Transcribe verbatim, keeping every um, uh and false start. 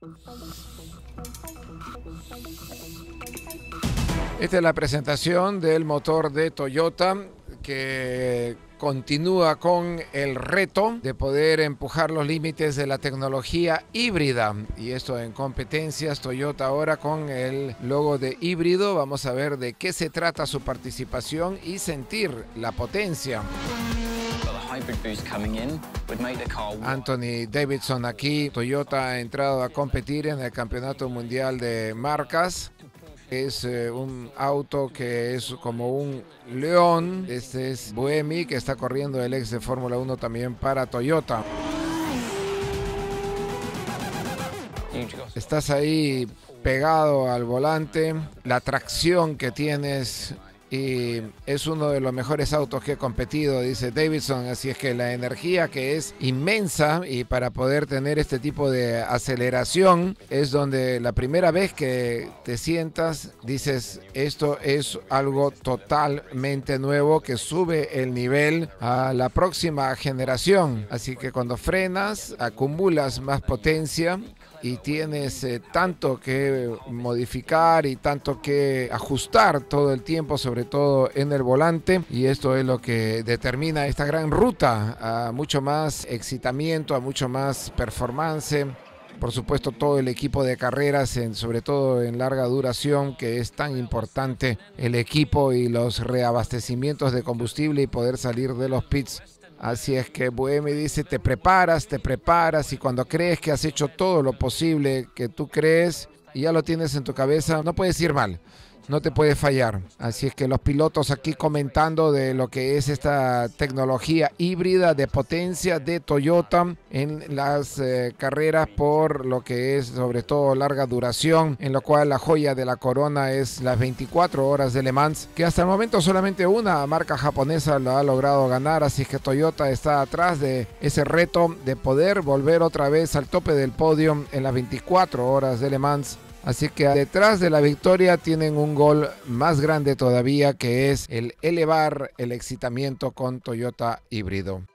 Esta es la presentación del motor de Toyota, que continúa con el reto de poder empujar los límites de la tecnología híbrida, y esto en competencias. Toyota ahora con el logo de híbrido. Vamos a ver de qué se trata su participación y sentir la potencia. Anthony Davidson aquí. Toyota ha entrado a competir en el Campeonato Mundial de Marcas. Es eh, un auto que es como un león. Este es Buemi, que está corriendo el ex de Fórmula uno también para Toyota. Estás ahí pegado al volante. La tracción que tienes, y es uno de los mejores autos que he competido, dice Davidson. Así es que la energía, que es inmensa, y para poder tener este tipo de aceleración, es donde la primera vez que te sientas dices, esto es algo totalmente nuevo que sube el nivel a la próxima generación. Así que cuando frenas, acumulas más potencia y tienes eh, tanto que modificar y tanto que ajustar todo el tiempo, sobre todo en el volante, y esto es lo que determina esta gran ruta a mucho más excitamiento, a mucho más performance. Por supuesto, todo el equipo de carreras, en, sobre todo en larga duración, que es tan importante el equipo y los reabastecimientos de combustible y poder salir de los pits. Así es que Buemi dice, te preparas, te preparas, y cuando crees que has hecho todo lo posible que tú crees y ya lo tienes en tu cabeza, no puedes ir mal, no te puede fallar. Así es que los pilotos aquí comentando de lo que es esta tecnología híbrida de potencia de Toyota en las eh, carreras, por lo que es sobre todo larga duración, en lo cual la joya de la corona es las veinticuatro horas de Le Mans, que hasta el momento solamente una marca japonesa lo ha logrado ganar. Así que Toyota está atrás de ese reto de poder volver otra vez al tope del podio en las veinticuatro horas de Le Mans. Así que detrás de la victoria tienen un gol más grande todavía, que es el elevar el excitamiento con Toyota híbrido.